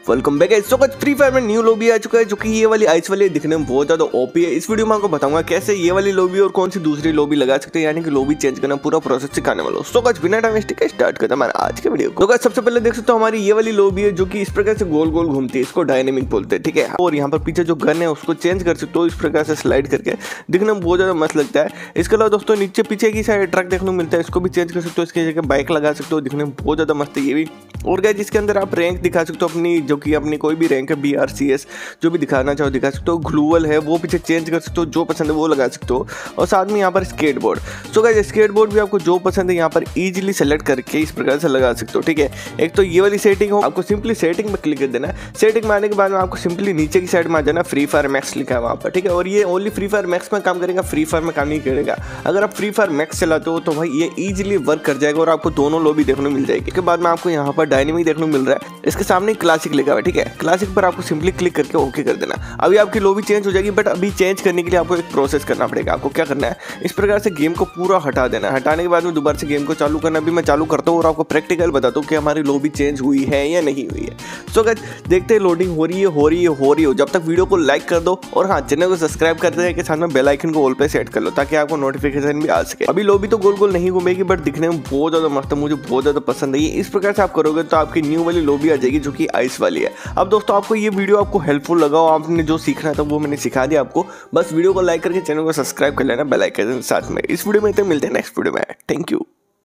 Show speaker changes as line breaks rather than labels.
Welcome back guys. So कुछ Free Fire में new lobby आ चुका है जो कि ये वाली आइस वाली दिखने में बहुत ज्यादा ओपी है। इस वीडियो में आपको बताऊंगा कैसे ये वाली लॉबी और कौन सी दूसरी लॉबी लगा सकते हैं, यानी कि लॉबी चेंज करना पूरा प्रोसेस सिखाने वाला हूं। सो कुछ बिना टाइम वेस्ट के स्टार्ट करते हैं हमारे आज के वीडियो को। तो गाइस सबसे पहले देख सकते हो हमारी ये वाली लॉबी है जो कि इस प्रकार से गोल गोल घूमती है, इसको डायनेमिक बोलते हैं, ठीक है। और यहाँ पर पीछे जो गन है उसको चेंज कर सकते हो इस प्रकार से स्लाइड करके, दिखने में बहुत ज्यादा मस्त लगता है। इसके अलावा दोस्तों नीचे पीछे की साइड ट्रक देखने को मिलता है, इसको भी चेंज कर सकते हो, इसकी जगह बाइक लगा सकते हो, दिखने में बहुत ज्यादा मस्त है ये भी। और गाइस इसके अंदर आप रैंक दिखा सकते हो अपनी, जो कि अपनी कोई भी रैंक है, BRCS जो भी दिखाना चाहो दिखा सकते हो। ग्लूवल है वो पीछे चेंज कर सकते हो, जो पसंद है वो लगा सकते हो। और साथ में यहाँ पर स्केटबोर्ड, सो गाइस स्केटबोर्ड भी आपको जो पसंद है यहाँ पर इजीली सेलेक्ट करके इस प्रकार से लगा सकते हो, ठीक है। एक तो ये वाली सेटिंग हो, आपको सिंपली सेटिंग में क्लिक कर देना है। सेटिंग में आने के बाद में आपको सिंपली नीचे की साइड में आ जाना, फ्री फायर मैक्स लिखा है वहाँ पर, ठीक है। और ये ओनली फ्री फायर मैक्स में काम करेगा, फ्री फायर में काम नहीं करेगा। अगर आप फ्री फायर मैक्स चलाते हो तो भाई ये इजीली वर्क कर जाएगा और आपको दोनों लॉबी देखने को मिल जाएगी। इसके बाद में आपको यहाँ पर डायनेमिक देखने को मिल रहा है, इसके सामने क्लासिक लिखा हुआ है, ठीक है। क्लासिक पर आपको सिंपली क्लिक करके ओके कर देना। अभी आपकी लॉबी चेंज हो जाएगी, बट अभी चेंज करने के लिए आपको एक प्रोसेस करना पड़ेगा। आपको क्या करना है, इस प्रकार से गेम को पूरा हटा देना है। हटाने के बाद में दोबारा से गेम को चालू करना। अभी मैं चालू करता हूँ और आपको प्रैक्टिकल बताता हूँ कि हमारी लॉबी चेंज हुई है या नहीं हुई है। सो गाइस देखते हैं लोडिंग हो रही है। जब तक वीडियो को लाइक कर दो और हाँ चैनल को सब्सक्राइब करते हैं के साथ में बेल आइकन को ऑल पे सेट कर लो ताकि आपको नोटिफिकेशन भी आ सके। अभी लॉबी तो गोल गोल नहीं घूमेगी, बट दिखने में बहुत ज्यादा मस्त है, मुझे बहुत ज्यादा पसंद है। इस प्रकार से आप करोगे तो आपकी न्यू वाली लॉबी आ जाएगी जो कि आइस वाली है। अब दोस्तों आपको ये वीडियो आपको हेल्पफुल लगा, आपने जो सीखना था वो मैंने सिखा दिया आपको। बस वीडियो को लाइक करके चैनल को सब्सक्राइब कर लेना बेल आइकन के साथ में। इस वीडियो में इतने मिलते हैं नेक्स्ट वीडियो में। Thank you.